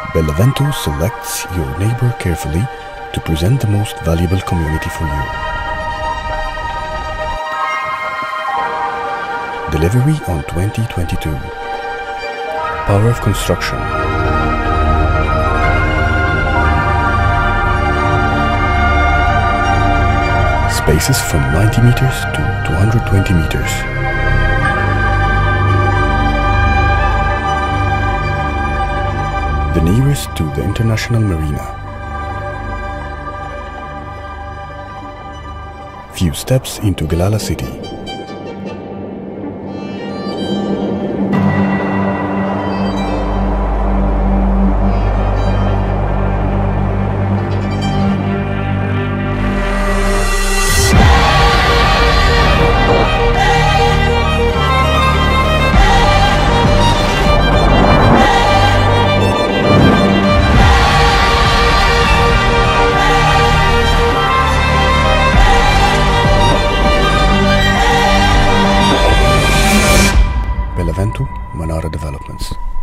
Bella Vento selects your neighbor carefully to present the most valuable community for you. Delivery on 2022. Power of construction. Spaces from 90 meters to 220 meters. The nearest to the international marina. Few steps into Galala city. Bella Vento, Manara Developments.